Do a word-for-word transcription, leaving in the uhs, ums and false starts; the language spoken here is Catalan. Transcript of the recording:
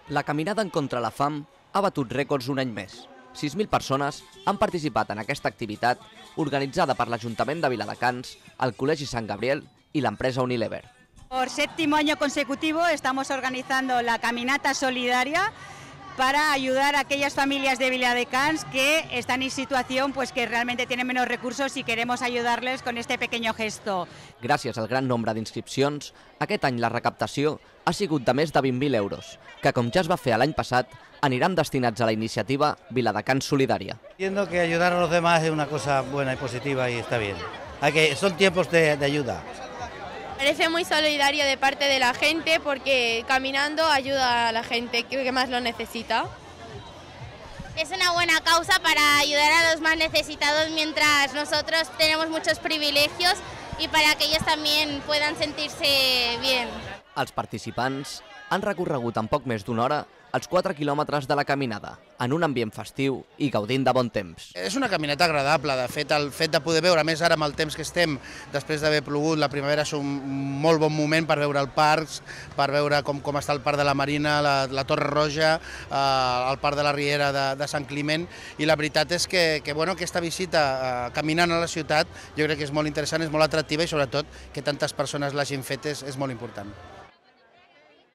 La caminada en contra la fam ha batut rècords un any més. sis mil persones han participat en aquesta activitat organitzada per l'Ajuntament de Viladecans, el Col·legi Sant Gabriel i l'empresa Unilever. Por séptimo año consecutivo estamos organizando la caminata solidaria para ayudar a aquellas familias de Viladecans que están en situación pues que realmente tienen menos recursos y queremos ayudarles con este pequeño gesto. Gràcies al gran nombre d'inscripcions, aquest any la recaptació ha sigut de més de vint mil euros, que com ja es va fer l'any passat, aniran destinats a la iniciativa Viladecans Solidària. Entiendo que ayudar a los demás es una cosa buena y positiva y está bien. Hay que, son tiempos de, de ayuda. Parece muy solidario de parte de la gente porque caminando ayuda a la gente que más lo necesita. Es una buena causa para ayudar a los más necesitados mientras nosotros tenemos muchos privilegios y para que ellos también puedan sentirse bien. Els participants han recorregut en poc més d'una hora els quatre quilòmetres de la caminada, en un ambient festiu i gaudint de bon temps. És una caminata agradable, de fet, el fet de poder veure, a més ara amb el temps que estem, després d'haver plogut, la primavera és un molt bon moment per veure el parc, per veure com, com està el Parc de la Marina, la, la Torre Roja, eh, el Parc de la Riera de, de Sant Climent, i la veritat és que, que bueno, aquesta visita eh, caminant a la ciutat jo crec que és molt interessant, és molt atractiva i sobretot que tantes persones l'hagin fet és, és molt important.